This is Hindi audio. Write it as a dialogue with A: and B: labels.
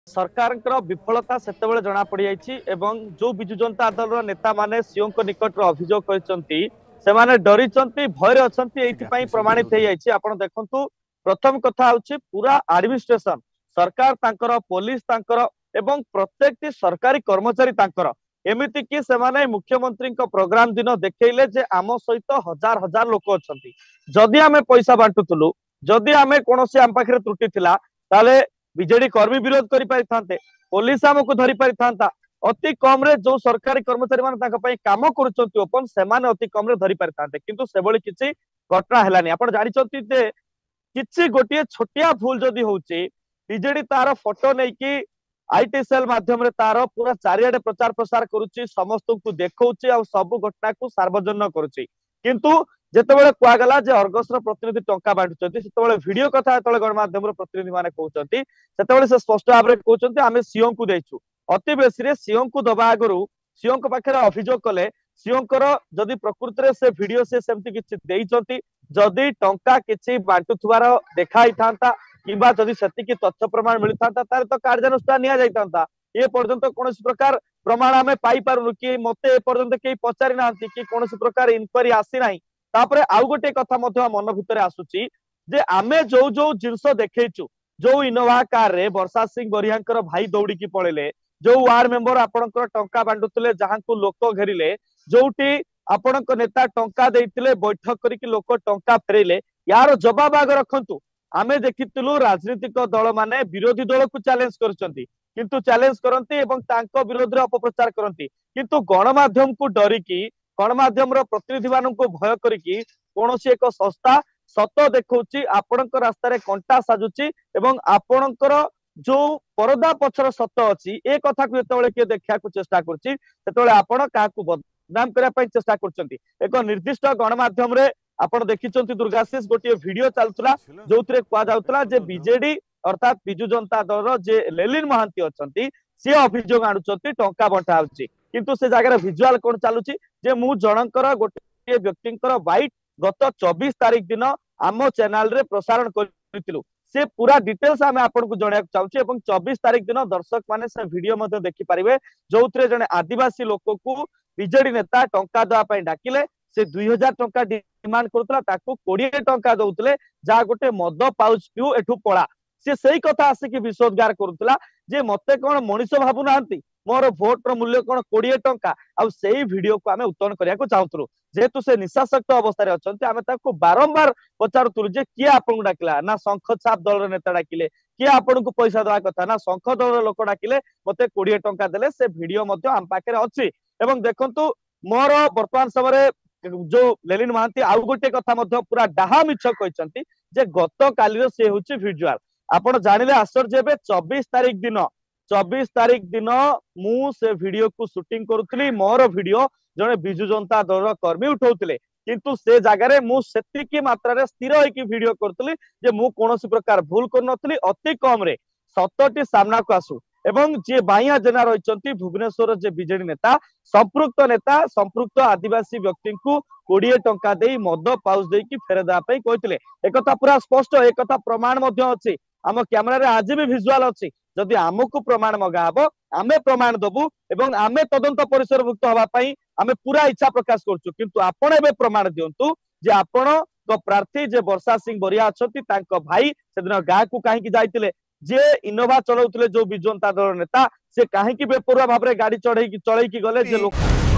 A: सरकार विफलता सेतेबेले जना पड़ जाइए जो विजु जनता दल नेता माने सीओ निकट अभियोग कर डरी भय अच्छा प्रमाणित हो जाए। आप देखु प्रथम कथा हूँ पूरा एडमिनिस्ट्रेशन सरकार तांकर पुलिस तांकर एवं प्रत्येक सरकारी कर्मचारी तांकर एमती कि से मुख्यमंत्री प्रोग्राम दिन देखले जे आम सहित हजार हजार लोक अच्छा जदि आम पैसा बांटुलु जदि आम कौन आम पाखे त्रुटि थिला ताले बीजेडी कर्मी विरोध कर पारि पुलिस आमको धरी पारि था अति कम रे जो सरकारी कर्मचारी मान काम करोपन से अति कम रे धरी पारि था किंतु से भली किसी घटना हेलानी। आप जानते जे किसी गोटे छोटिया भूल जदि होची बीजेडी तार फोटो नहीं कि आईटी सेल माध्यम तार पूरा चारिआडे प्रचार प्रसार करुच्ची समस्त को देखौची आ सब घटना को सार्वजनिक करुच्ची किंतु जेतेबेले कुआगला जे अर्गस प्रतिनिधि टंका बांटुचंती सेतेबेले वीडियो कथा जेतेबेले गणमाध्यम प्रतिनिधि माने कहउचंती सेतेबेले से स्पष्ट भाव में कहउचंती आमे सीओ को देइछु अति बेसी रे सीओ को दबा आगरु सीओ को पाखरे अभियोग कले सीओ जदि प्रकृति रे से वीडियो से सेमति किछि देइचंती जदि टंका किछि बांटुथुवार देखाई थांता किबा जदि सेतिकी तथ्य प्रमाण मिलि थांता तार तो कार्यानुष्ठान निया जाई थांता ए पर्यंत कोनोसी प्रकार प्रमाण आमे पाई पारुनु कि मते ए पर्यंत केही पचारि नांती कि कोनोसी प्रकार इन्क्वायरी आसी नाही। तापरे आउ गोटे कथा मन भितर आसुची जे आमे जो जो जिनस देखैछु जो इनोवा कार रे वर्षा सिंह बरिहांकर भाई दौड़ी की पळेले जो वार्ड मेंबर आपणकर टंका बांटुतले जहां को लोक घेरिले जोटी आपणक नेता टंका देइतिले बैठक करिक लोक टंका फेरेले यार जवाब आग रखंतु। आमे देखितलु राजनीतिक दल माने विरोधी दल को चैलेंज करचंती किंतु चैलेंज करंती एवं तांको विरोध रे अपप्रचार करंती किंतु गणमाध्यम को डरिकी गणमाध्यम प्रतिनिधि मान को भय करिकी कौनसी एक संस्था सत देखौची आपणक रास्तार कंटा साजुची एवं आपणकर जो परदा पछर सत अच्छी ए कथा को जेतेबेले के देखा चेष्टा करछि सेतेबेले आपण काहाकू बदनाम करिया पई चेष्टा करछंती। एक निर्दिष्ट गणमाध्यम रे आपण देखिचंती दुर्गाशीष गोटे वीडियो चलतला जोथरे कुआ जाउतला जे बीजेडी अर्थात बिजु जनता दल जे लेलिन महांती अछंती से अभियोग आनुचंती टंका बंटा होची किंतु से जगह विजुआल कौन चलुची जे मु जनकर गोटे व्यक्तिंकर बाइट गत 24 तारिख दिन आम चैनल रे प्रसारण करथिलु से पूरा डिटेल्स आमे आपन को जणिया चाहूची एवं 24 तारिख दिन दर्शक माने से वीडियो मध्ये देखि परिबे जोथरे जने आदिवासी लोक को बीजेडी नेता टंका दवा पई डाकिले से 2000 टंका डिमांड करतला ताको 20 टंका दउतले जा गोटे मद पाउच पिउ एठु पळा से सही कथा आसिक विशोधगार करुतला जे मते कोन मनीष भाबु नांती मोर भोट रो मूल्य कोन 20 टंका आ सेही वीडियो को आमे उत्तोलन करिया को चाहतुरु जेहेतु से निशासक्त अवस्था रे अछंती आमे ताको बारंबार पचारुतुरु जे किए आपन को डाकिला ना शंख छाप दल रे नेता डाकिले किए आपन को पैसा दवा कथा ना शंख दल रे लोक डाकिले मते 20 टंका देले से वीडियो मध्ये आम पाखे अछि एवं देखंतु मोर वर्तमान समय जो लेलिन महांती आउ गोटे कथा मध्ये पूरा डाहा मिछ कहचंती जे गत काली से होची विजुअल आपण जानिले आश्चर्य हेबे 24 तारिख दिन मु से वीडियो को शूटिंग करुतली मोर वीडियो जने बिजु जनता दल कर्मी उठाउतले किंतु से जगह मु सेतिकी मात्रा रे स्थिर होइकी वीडियो करतली जे मु कोनोसी प्रकार भूल करनतली अति कम रे सतटी सामना को आसु एवं जे बाइया जेना रहिचंती भुवनेश्वर जे बीजेडी नेता संपृक्त आदिवासी व्यक्ति को 20 टंका देई मद पाउच देकी फेरे दा पई कहतिले एकथा पूरा स्पष्ट एकथा प्रमाण मध्ये अछि आम कैमरा रे आज भी विजुअल अछि जदि आमको प्रमाण मगा हबो आमे प्रमाण दबु एवं आमे तदंत परिसरभुक्त हवा पई आमे पूरा इच्छा प्रकाश करछु किंतु आपण एबे प्रमाण दियंतु जे आपण को प्रार्थी जे वर्षा सिंह बरिया अछंती तांको भाई सेदिन गाँ को काहे की जाइतिले जे इनोवा चलाउतले जो बिजु जनता दल नेता से काहे की बेपरुआ भाबरे गाड़ी चढ़ई की गले जे लोक